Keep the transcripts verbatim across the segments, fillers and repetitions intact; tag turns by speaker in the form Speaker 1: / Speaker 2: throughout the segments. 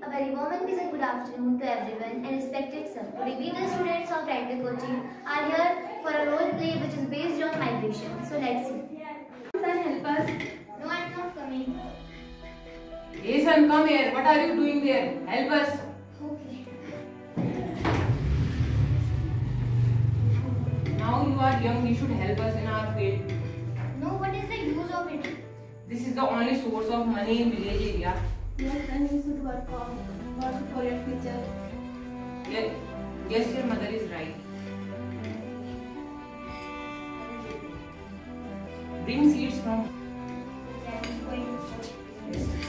Speaker 1: A very warm and pleasant good afternoon to everyone and respected sir. Today we the students of Writer Coaching are here for a role play which is based on migration. So let's see.
Speaker 2: Son, help us.
Speaker 1: No, I am not coming.
Speaker 2: Hey son, come here. What are you doing there? Help us.
Speaker 1: Okay.
Speaker 2: Now you are young, you should help us in our field.
Speaker 1: No, what is the use of it?
Speaker 2: This is the only source of money in village area.
Speaker 3: Yes, and you should work on work for your future.
Speaker 2: Yes, yes, your mother is right. Bring seeds from.
Speaker 1: I am going to
Speaker 2: Yes.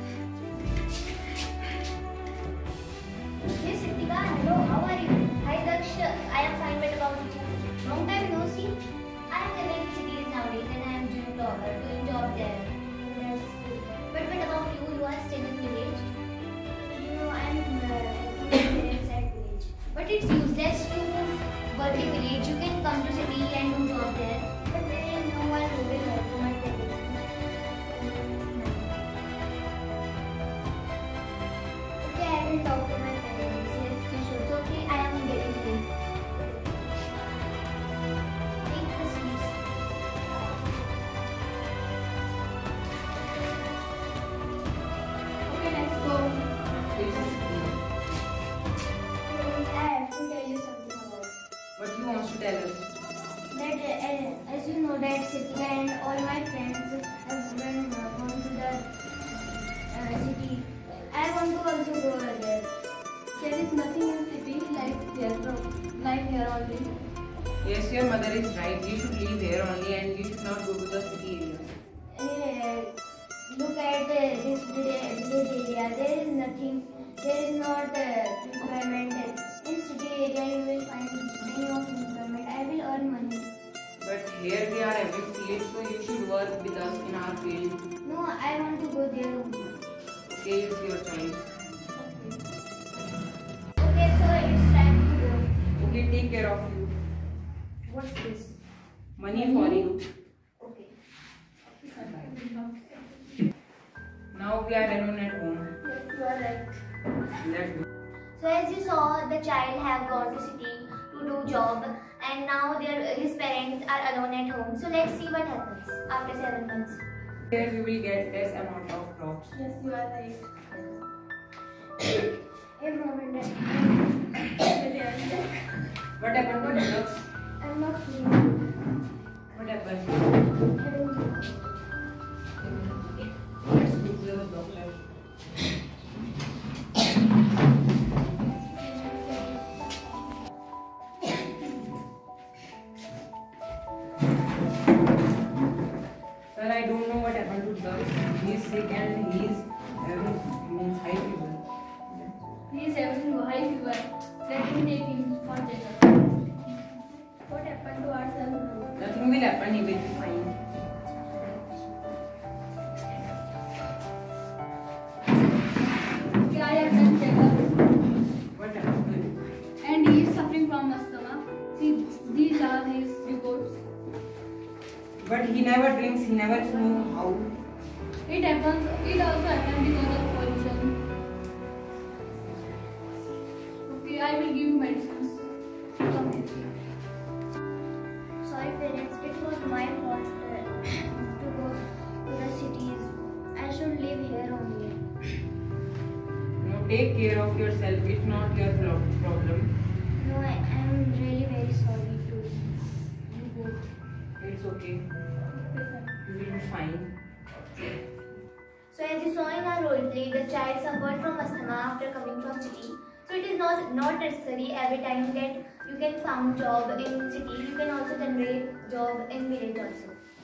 Speaker 1: Hey Siddhika, hello, how are you? Hi Daksh, I am fine, but about you? Long time no see. I am living in cities nowadays and I am doing job, uh, doing job there. That's good. But what about you? You are still in village? You know, I am uh, inside village. But it's useless to work in village. You can come to city and do job there. But there is no one who will help you, my parents. Okay, I will talk to my parents. Yes, you should. Okay, I am getting late. Take the seats.
Speaker 3: Okay, let's go.
Speaker 1: Parents, I have to tell you something about
Speaker 2: What you want to tell us?
Speaker 1: that. Uh, as you know, that city and all my friends have been uh, gone to the uh, city. I want to also go there.
Speaker 3: There is nothing in city like here, like here only.
Speaker 2: Yes, your mother is right. You should live here only and you should not go to the city area.
Speaker 1: Uh, look at uh, this village village area. There is nothing. There is not uh, employment. In city area, you will find many of employment. I will earn money.
Speaker 2: But here we are having fields, so you should work with us in our field.
Speaker 1: No, I want to go there only.
Speaker 2: Okay, it's your choice.
Speaker 1: Okay, so it's time to go.
Speaker 2: Okay, take care of you.
Speaker 1: What's this?
Speaker 2: Money for you.
Speaker 1: Okay.
Speaker 2: Now we are alone at home.
Speaker 3: Yes, you are right.
Speaker 2: Let's go.
Speaker 1: So as you saw, the child have gone to city to do job, and now their his parents are alone at home. So let's see what happens after seven months.
Speaker 2: Here we will get less amount of crops.
Speaker 3: Yes, you are right.
Speaker 1: A moment.
Speaker 2: What happened to the ducks?
Speaker 1: I'm not feeling.
Speaker 2: What happened?
Speaker 1: I don't know.
Speaker 2: Let's go to the doctor. Sir, I don't know what happened to ducks. He is sick and he is having means high fever.
Speaker 3: He is having high fever. Let me take him for checkup. What happened to our son?
Speaker 2: Nothing will happen. He will be fine.
Speaker 3: Okay, I have done checkup.
Speaker 2: What happened to him?
Speaker 3: And he is suffering from asthma. See, these are his reports.
Speaker 2: But he never drinks. He never knows how.
Speaker 3: It happens. It also happens because of pollution. Okay, I will give you medicines. Come here.
Speaker 1: Sorry parents, it was my fault uh, to go to the cities. I should live here only.
Speaker 2: No, take care of yourself. It's not your pro- problem.
Speaker 1: No, I am really very sorry to you both.
Speaker 2: It's okay. You will be fine.
Speaker 1: So as you saw in our role play, the child suffered from asthma after coming from city. So it is not, not necessary every time that you can found job in city, you can also generate job in village also.